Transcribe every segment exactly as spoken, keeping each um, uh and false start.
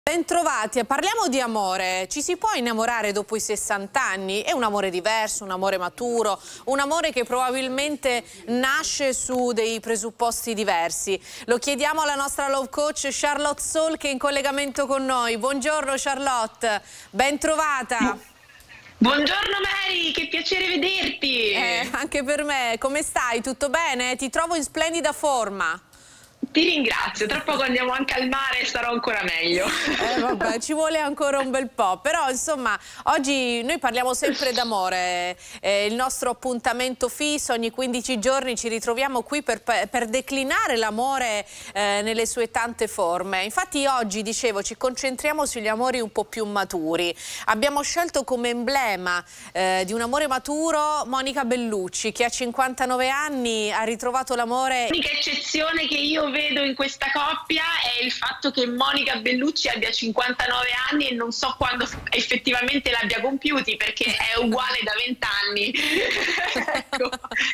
Bentrovati, parliamo di amore. Ci si può innamorare dopo i sessanta anni? È un amore diverso, un amore maturo, un amore che probabilmente nasce su dei presupposti diversi. Lo chiediamo alla nostra love coach Charlotte Soul, che è in collegamento con noi. Buongiorno Charlotte, bentrovata. Buongiorno Mary, che piacere vederti. Eh, anche per me. Come stai? Tutto bene? Ti trovo in splendida forma. Ti ringrazio, tra poco andiamo anche al mare e starò ancora meglio. Eh, vabbè, ci vuole ancora un bel po', però insomma oggi noi parliamo sempre d'amore, eh, il nostro appuntamento fisso, ogni quindici giorni ci ritroviamo qui per, per declinare l'amore eh, nelle sue tante forme. Infatti oggi, dicevo, ci concentriamo sugli amori un po' più maturi. Abbiamo scelto come emblema eh, di un amore maturo Monica Bellucci, che a cinquantanove anni ha ritrovato l'amore. L'unica eccezione che io vedo in questa coppia è il fatto che Monica Bellucci abbia cinquantanove anni e non so quando effettivamente l'abbia compiuti, perché è uguale da vent'anni. Ecco.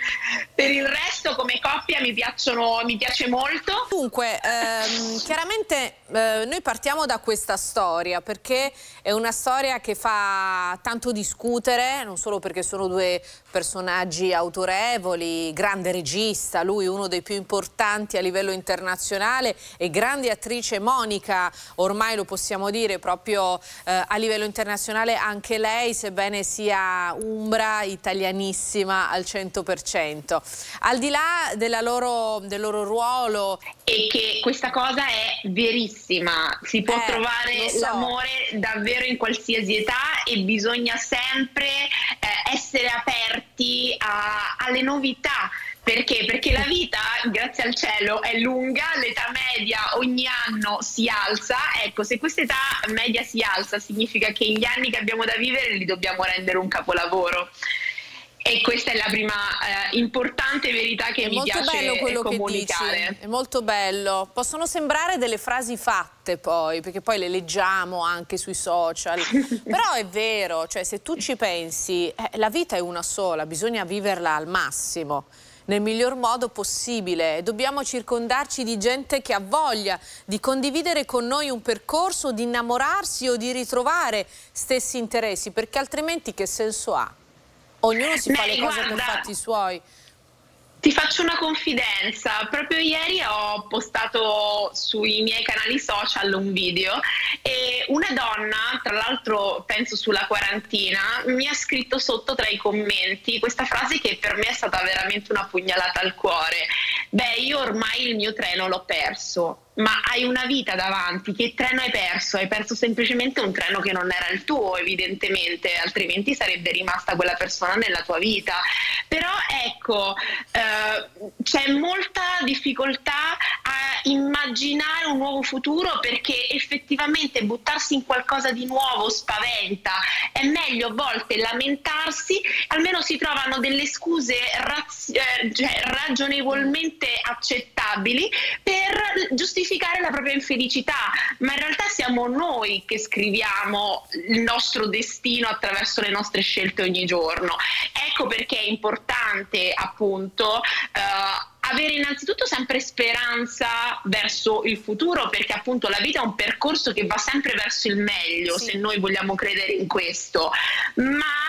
Per il resto come coppia mi piacciono, mi piace molto. Dunque, ehm, chiaramente eh, noi partiamo da questa storia perché è una storia che fa tanto discutere, non solo perché sono due personaggi autorevoli, grande regista, lui uno dei più importanti a livello internazionale, e grande attrice Monica, ormai lo possiamo dire proprio eh, a livello internazionale anche lei, sebbene sia umbra, italianissima al cento per cento. Al di là della loro, del loro ruolo. E che questa cosa è verissima, si può eh, trovare so. l'amore davvero in qualsiasi età e bisogna sempre eh, essere aperti a, alle novità. Perché? Perché la vita, grazie al cielo, è lunga, l'età media ogni anno si alza. Ecco, se questa età media si alza significa che gli anni che abbiamo da vivere li dobbiamo rendere un capolavoro. E questa è la prima eh, importante verità che è mi piace bello quello comunicare. Che dici, è molto bello. Possono sembrare delle frasi fatte poi, perché poi le leggiamo anche sui social. Però è vero, cioè se tu ci pensi, eh, la vita è una sola, bisogna viverla al massimo, nel miglior modo possibile. Dobbiamo circondarci di gente che ha voglia di condividere con noi un percorso, di innamorarsi o di ritrovare stessi interessi, perché altrimenti che senso ha? Ognuno si fa le cose per fatti suoi. Ti faccio una confidenza, proprio ieri ho postato sui miei canali social un video e una donna, tra l'altro penso sulla quarantina, mi ha scritto sotto tra i commenti questa frase che per me è stata veramente una pugnalata al cuore. Beh, io ormai il mio treno l'ho perso. Ma hai una vita davanti, che treno hai perso? Hai perso semplicemente un treno che non era il tuo, evidentemente, altrimenti sarebbe rimasta quella persona nella tua vita. Però ecco, eh, c'è molta difficoltà a immaginare un nuovo futuro, perché effettivamente buttarsi in qualcosa di nuovo spaventa. È meglio a volte lamentarsi, almeno si trovano delle scuse eh, cioè, ragionevolmente accettabili per giustificare la propria infelicità, ma in realtà siamo noi che scriviamo il nostro destino attraverso le nostre scelte ogni giorno. Ecco perché è importante appunto eh, avere innanzitutto sempre speranza verso il futuro, perché appunto la vita è un percorso che va sempre verso il meglio, sì, se noi vogliamo credere in questo, ma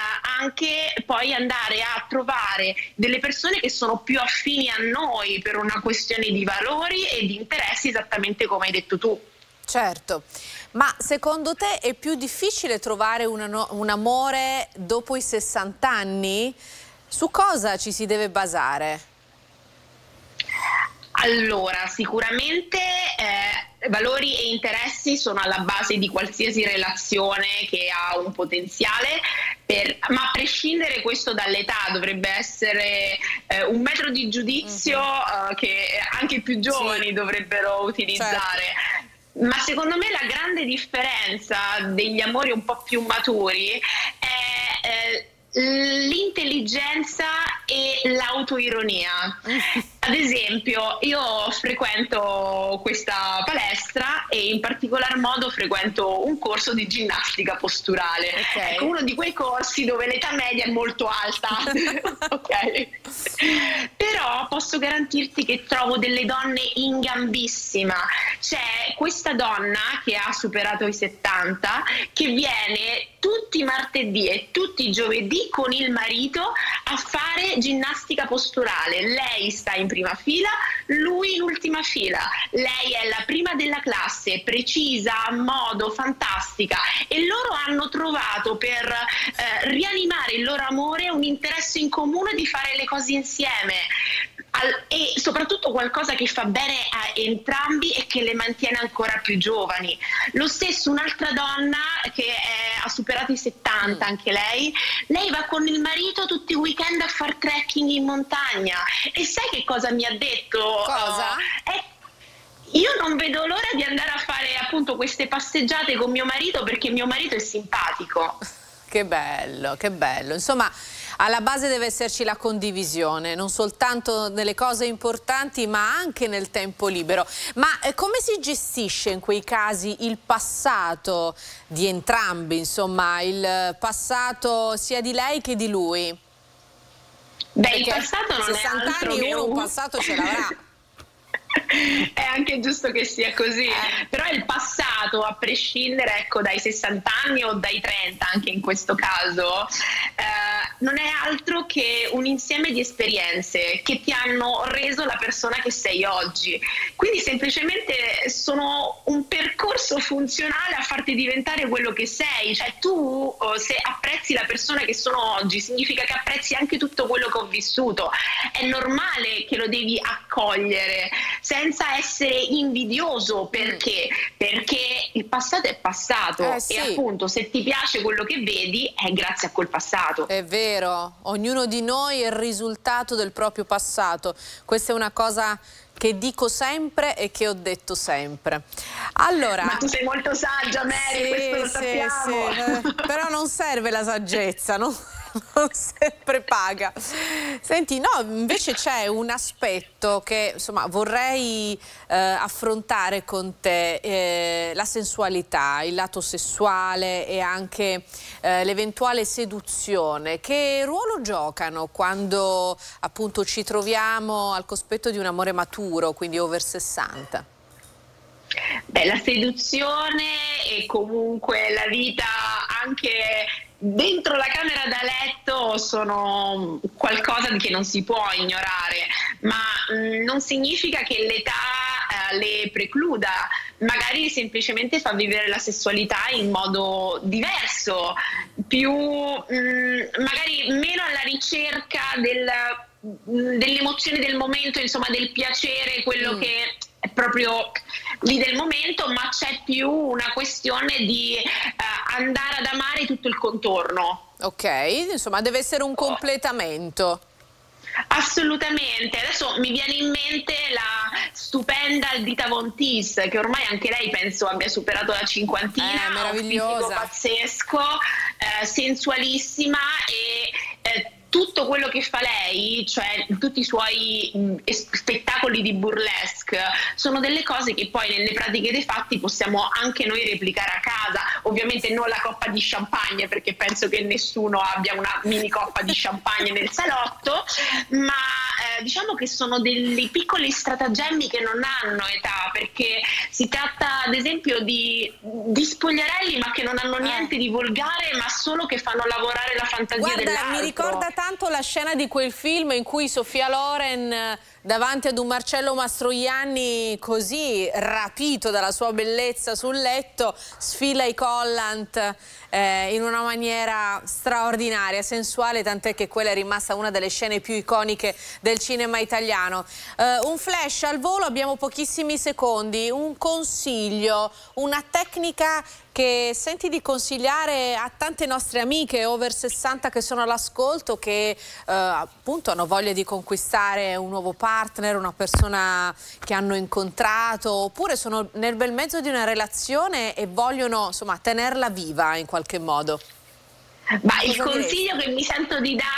anche poi andare a trovare delle persone che sono più affini a noi per una questione di valori e di interessi, esattamente come hai detto tu. Certo, ma secondo te è più difficile trovare una no- un amore dopo i sessanta anni? Su cosa ci si deve basare? Allora, sicuramente eh, valori e interessi sono alla base di qualsiasi relazione che ha un potenziale, per, ma a prescindere questo dall'età, dovrebbe essere eh, un metro di giudizio uh-huh. eh, che anche i più giovani sì. dovrebbero utilizzare. Certo. Ma secondo me la grande differenza degli amori un po' più maturi è eh, l'intelligenza e l'autoironia. Ad esempio, io frequento questa palestra e in particolar modo frequento un corso di ginnastica posturale. Okay. Ecco, uno di quei corsi dove l'età media è molto alta. Okay. Però posso garantirti che trovo delle donne in gambissima. C'è questa donna che ha superato i settanta che viene tutti i martedì e tutti i giovedì con il marito a fare ginnastica posturale. Lei sta in prima fila, lui in ultima fila. Lei è la prima della classe, precisa, a modo, fantastica, e loro hanno trovato per eh, rianimare il loro amore un interesse in comune di fare le cose insieme. Al, e soprattutto qualcosa che fa bene a entrambi e che le mantiene ancora più giovani. Lo stesso un'altra donna che è, ha superato i settanta, mm. anche lei, lei va con il marito tutti i weekend a far trekking in montagna. E sai che cosa mi ha detto? Cosa? Uh, è Io non vedo l'ora di andare a fare appunto queste passeggiate con mio marito, perché mio marito è simpatico. Che bello, che bello. Insomma, alla base deve esserci la condivisione, non soltanto nelle cose importanti ma anche nel tempo libero. Ma eh, come si gestisce in quei casi il passato di entrambi, insomma, il passato sia di lei che di lui? Beh, Perché il passato non è altro anni che uno un... un passato ce l'avrà. È anche giusto che sia così, eh. però il passato, a prescindere, ecco, dai sessanta anni o dai trenta, anche in questo caso, eh, non è altro che un insieme di esperienze che ti hanno reso la persona che sei oggi. Quindi semplicemente sono un percorso funzionale a farti diventare quello che sei. Cioè tu, se apprezzi la persona che sono oggi, significa che apprezzi anche tutto quello che ho vissuto. È normale che lo devi accogliere senza essere invidioso. Perché? Perché il passato è passato, eh, sì. e appunto se ti piace quello che vedi è grazie a quel passato. È vero, ognuno di noi è il risultato del proprio passato. Questa è una cosa che dico sempre e che ho detto sempre. Allora, ma tu sei molto saggia, Mary, sì, questo lo sì, sappiamo. Sì, però non serve la saggezza, no? Non sempre paga. Senti, no, invece c'è un aspetto che insomma vorrei eh, affrontare con te, eh, la sensualità, il lato sessuale e anche eh, l'eventuale seduzione. Che ruolo giocano quando appunto ci troviamo al cospetto di un amore maturo, quindi over sessanta? Beh, la seduzione e comunque la vita anche dentro la camera da letto sono qualcosa che non si può ignorare, ma mh, non significa che l'età eh, le precluda. Magari semplicemente fa vivere la sessualità in modo diverso, più mh, magari meno alla ricerca del, dell'emozione del momento, insomma del piacere, quello mm. che è proprio lì del momento, ma c'è più una questione di uh, andare ad amare tutto il contorno. Ok, insomma deve essere un completamento. Assolutamente. Adesso mi viene in mente la stupenda Dita Von Teese, che ormai anche lei penso abbia superato la cinquantina, eh, meravigliosa, un fisico pazzesco, eh, sensualissima, e eh, tutto quello che fa lei, cioè tutti i suoi mh, spettacoli di burlesque, sono delle cose che poi nelle pratiche dei fatti possiamo anche noi replicare a casa. Ovviamente non la coppa di champagne, perché penso che nessuno abbia una mini coppa di champagne nel salotto, ma eh, diciamo che sono dei piccoli stratagemmi che non hanno età, perché si tratta ad esempio di, di spogliarelli, ma che non hanno niente di volgare, ma solo che fanno lavorare la fantasia dell'altro. Guarda, mi ricorda tanto la scena di quel film in cui Sofia Loren, davanti ad un Marcello Mastroianni così rapito dalla sua bellezza sul letto, sfila i collant eh, in una maniera straordinaria, sensuale, tant'è che quella è rimasta una delle scene più iconiche del cinema italiano. Eh, un flash al volo, abbiamo pochissimi secondi, un consiglio, una tecnica che senti di consigliare a tante nostre amiche over sessanta che sono all'ascolto, che eh, appunto hanno voglia di conquistare un nuovo partner, una persona che hanno incontrato, oppure sono nel bel mezzo di una relazione e vogliono insomma tenerla viva in qualche modo. Ma il consiglio che mi sento di dare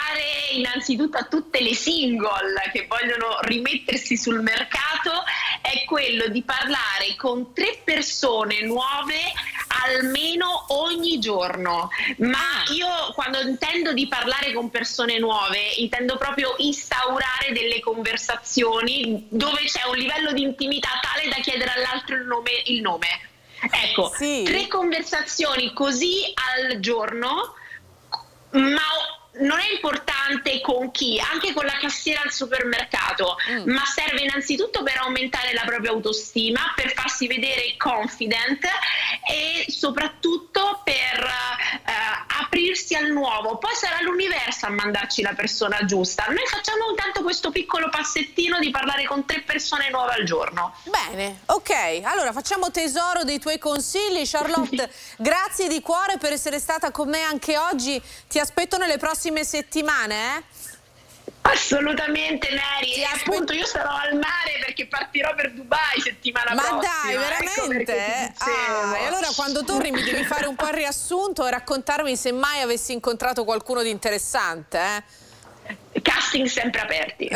innanzitutto a tutte le single che vogliono rimettersi sul mercato è quello di parlare con tre persone nuove almeno ogni giorno. Ma io quando intendo di parlare con persone nuove intendo proprio instaurare delle conversazioni dove c'è un livello di intimità tale da chiedere all'altro il nome, il nome. Ecco, sì. Tre conversazioni così al giorno, ma non è importante con chi, anche con la cassiera al supermercato, mm. ma serve innanzitutto per aumentare la propria autostima, per farsi vedere confident e soprattutto per uh, aprirsi al nuovo. Poi sarà l'universo a mandarci la persona giusta. Noi facciamo intanto questo piccolo passettino di parlare con tre persone nuove al giorno. Bene, ok, allora facciamo tesoro dei tuoi consigli. Charlotte, grazie di cuore per essere stata con me anche oggi. Ti aspetto nelle prossime settimane, eh? Assolutamente, Mary. E appunto io sarò al mare perché partirò per Dubai settimana Ma prossima. Ma dai, veramente? Ecco ah, e allora quando torni mi devi fare un po' il riassunto e raccontarmi se mai avessi incontrato qualcuno di interessante, eh? Casting sempre aperti.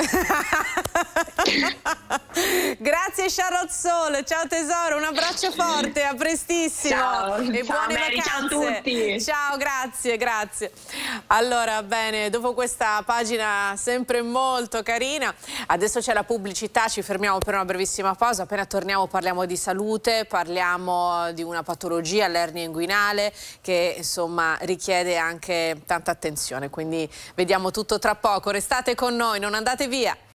Grazie Charlotte Soul, ciao tesoro, un abbraccio forte, a prestissimo. Ciao, e ciao buone Mary, vacanze. ciao a tutti. Ciao, grazie, grazie. Allora, bene, dopo questa pagina sempre molto carina, adesso c'è la pubblicità, ci fermiamo per una brevissima pausa, appena torniamo parliamo di salute, parliamo di una patologia, l'ernia inguinale, che insomma richiede anche tanta attenzione, quindi vediamo tutto tra poco. Restate con noi, non andate via.